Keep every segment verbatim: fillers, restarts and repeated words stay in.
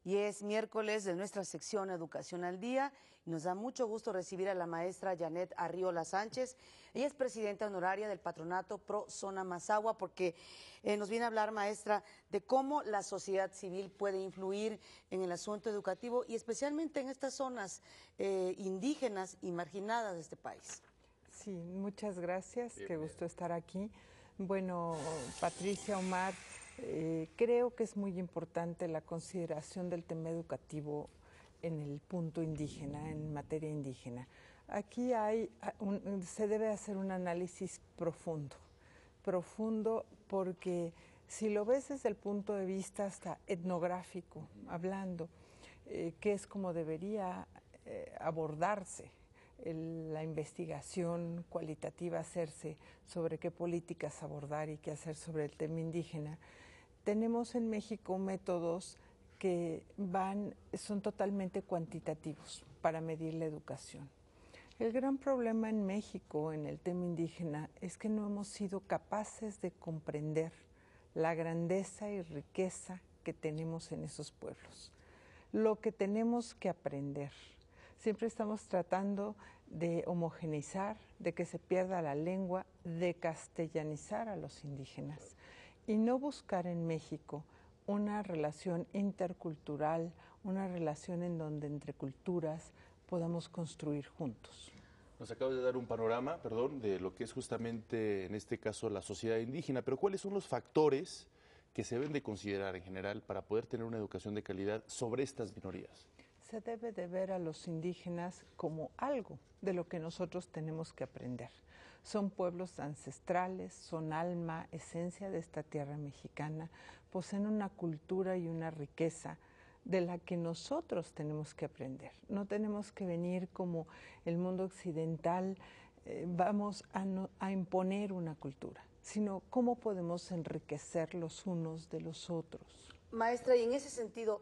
y es miércoles de nuestra sección Educación al Día. Y nos da mucho gusto recibir a la maestra Janet Arriola Sánchez. Ella es presidenta honoraria del Patronato Pro Zona Mazahua, porque eh, nos viene a hablar, maestra, de cómo la sociedad civil puede influir en el asunto educativo y especialmente en estas zonas eh, indígenas y marginadas de este país. Sí, muchas gracias, qué gusto estar aquí. Bueno, Patricia, Omar, eh, creo que es muy importante la consideración del tema educativo en el punto indígena, en materia indígena. Aquí hay un, se debe hacer un análisis profundo, profundo porque si lo ves desde el punto de vista hasta etnográfico, hablando, eh, que es como debería eh, abordarse El, la investigación cualitativa hacerse sobre qué políticas abordar y qué hacer sobre el tema indígena. Tenemos en México métodos que van, son totalmente cuantitativos para medir la educación. El gran problema en México en el tema indígena es que no hemos sido capaces de comprender la grandeza y riqueza que tenemos en esos pueblos. Lo que tenemos que aprender. Siempre estamos tratando de homogeneizar, de que se pierda la lengua, de castellanizar a los indígenas y no buscar en México una relación intercultural, una relación en donde entre culturas podamos construir juntos. Nos acabas de dar un panorama, perdón, de lo que es justamente en este caso la sociedad indígena, pero ¿cuáles son los factores que se deben de considerar en general para poder tener una educación de calidad sobre estas minorías? Se debe de ver a los indígenas como algo de lo que nosotros tenemos que aprender. Son pueblos ancestrales, son alma, esencia de esta tierra mexicana, poseen una cultura y una riqueza de la que nosotros tenemos que aprender. No tenemos que venir como el mundo occidental, eh, vamos a, no, a imponer una cultura, sino cómo podemos enriquecer los unos de los otros. Maestra, y en ese sentido,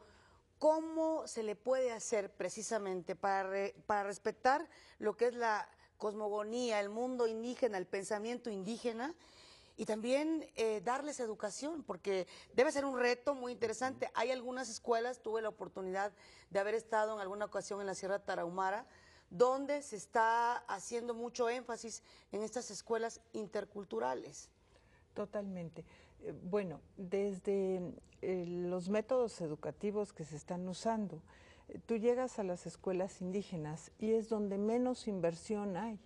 ¿cómo se le puede hacer precisamente para, re, para respetar lo que es la cosmogonía, el mundo indígena, el pensamiento indígena y también eh, darles educación? Porque debe ser un reto muy interesante. Hay algunas escuelas, tuve la oportunidad de haber estado en alguna ocasión en la Sierra Tarahumara, donde se está haciendo mucho énfasis en estas escuelas interculturales. Totalmente. Eh, bueno, desde eh, los métodos educativos que se están usando, eh, tú llegas a las escuelas indígenas y es donde menos inversión hay.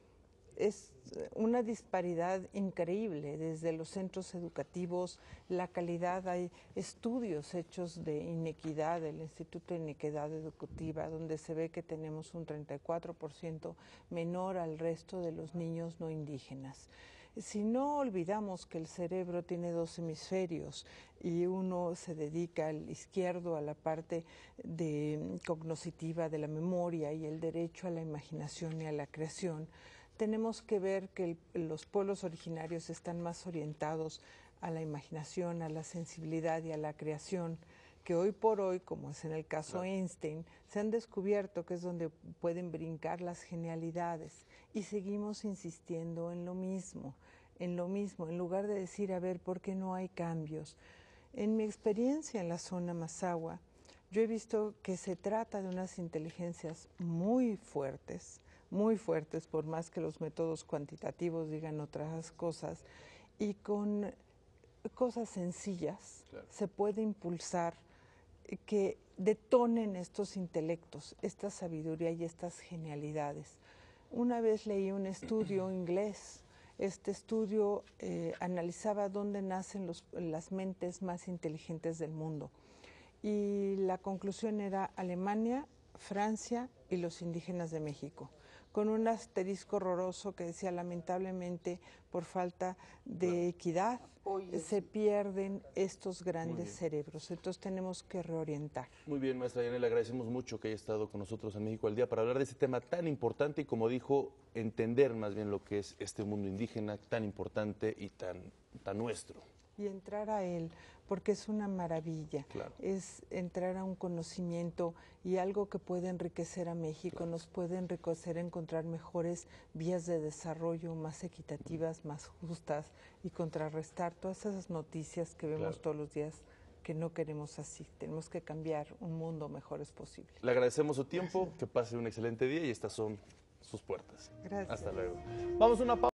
Es una disparidad increíble desde los centros educativos, la calidad, hay estudios hechos de inequidad, del Instituto de Inequidad Educativa, donde se ve que tenemos un treinta y cuatro por ciento menor al resto de los niños no indígenas. Si no olvidamos que el cerebro tiene dos hemisferios y uno se dedica al izquierdo a la parte de, cognoscitiva de la memoria y el derecho a la imaginación y a la creación, tenemos que ver que el, los pueblos originarios están más orientados a la imaginación, a la sensibilidad y a la creación, que hoy por hoy, como es en el caso claro. Einstein, se han descubierto que es donde pueden brincar las genialidades y seguimos insistiendo en lo mismo, en lo mismo, en lugar de decir, a ver, ¿por qué no hay cambios? En mi experiencia en la zona Mazahua, yo he visto que se trata de unas inteligencias muy fuertes, muy fuertes, por más que los métodos cuantitativos digan otras cosas, y con cosas sencillas claro. se puede impulsar que detonen estos intelectos, esta sabiduría y estas genialidades. Una vez leí un estudio inglés, este estudio eh, analizaba dónde nacen los, las mentes más inteligentes del mundo y la conclusión era Alemania, Francia y los indígenas de México, con un asterisco horroroso que decía lamentablemente por falta de claro. equidad Oye, se sí. pierden estos grandes cerebros, entonces tenemos que reorientar. Muy bien, maestra Janet, le agradecemos mucho que haya estado con nosotros en México al Día para hablar de este tema tan importante y, como dijo, entender más bien lo que es este mundo indígena tan importante y tan, tan nuestro. Y entrar a él, porque es una maravilla, claro. es entrar a un conocimiento y algo que puede enriquecer a México, claro. nos puede enriquecer, encontrar mejores vías de desarrollo más equitativas, más justas y contrarrestar todas esas noticias que vemos claro. todos los días que no queremos así. Tenemos que cambiar un mundo mejor es posible. Le agradecemos su tiempo, que pase un excelente día y estas son sus puertas. Gracias. Hasta luego. Vamos a una pausa.